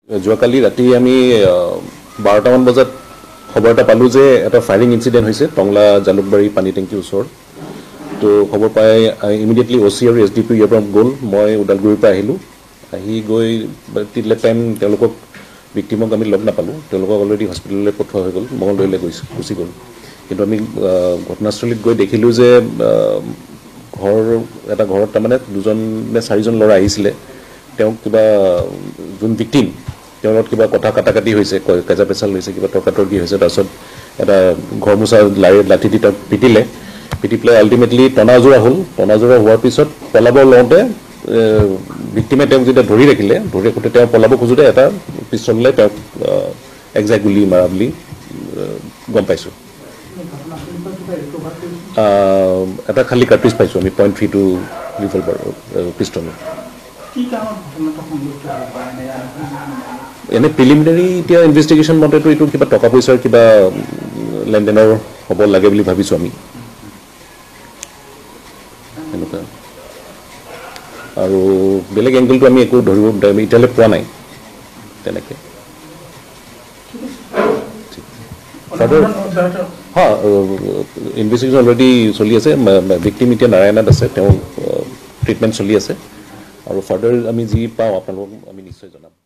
যোৱাকালি ৰাতি আমি 12টামান বজাত খবৰ এটা পালোঁ যে এটা ফায়াৰিং ইনচিডেণ্ট হৈছে টংলা জালুকবাৰী পানী টেংকিৰ ওচৰত। তো খবৰ পাই ইমিডিয়েটলি OC আৰু SDP ইয়াৰ পৰা গ'ল। মই ওদালগুৰিৰ পৰা আহিলোঁ। আহি গৈ তিনিলেট টাইম তেওঁলোকক ভিক্টিমক আমি লগ নাপালোঁ। তেওঁলোকক অলৰেডি হস্পিটেললৈ পঠোৱা হৈ গ'ল, মঙলদৈলৈ গুচি গ'ল। কিন্তু আমি ঘটনাস্থলীত গৈ দেখিলোঁ যে ঘৰত তাৰমানে 2জন নে 4জন ল'ৰা আহিছিলে। তেওঁক কিবা যোন ভিক্টিম তেওঁৰ লগত কিবা কথা কাটাকাটি হৈছে, কাজা পেচাল হৈছে, কিবা তৰ্কাতৰ্কি হৈছে। তাৰপিছত এটা ঘৰ মোচা লাঠি দি তেওঁক পিটি পেলাই আল্টিমেটলি টনাজোৰা হ'ল। টনাজোৰা হোৱাৰ পিছত পলাব লওঁতে ভিক্টিমে তেওঁক যেতিয়া ধৰি ৰাখোঁতে তেওঁ পলাব খোজোঁতে এটা পিষ্টল লৈ তেওঁক একজাক্ট গুলি মাৰা বুলি গম পাইছোঁ। এটা খালী কাৰ্ট্ৰিজ পাইছোঁ আমি .32 ৰিভলভাৰ পিষ্টল। এনে প্ৰিলিমিনাৰী এতিয়া ইনভেষ্টিগেশ্যন মতেতো এইটো কিবা টকা পইচাৰ কিবা লেনদেনৰ হ'ব লাগে বুলি ভাবিছোঁ আমি। এনেকুৱা আৰু বেলেগ এংগলটো আমি একো ধৰিব এতিয়ালৈ পোৱা নাই তেনেকৈ। ইনভেষ্টিগেশ্যন অলৰেডি চলি আছে। ভিক্টিম এতিয়া নাৰায়ণাত আছে, তেওঁ ট্ৰিটমেণ্ট চলি আছে। আৰু ফাৰ্ডাৰ আমি যি পাওঁ আপোনালোকক আমি নিশ্চয় জনাম।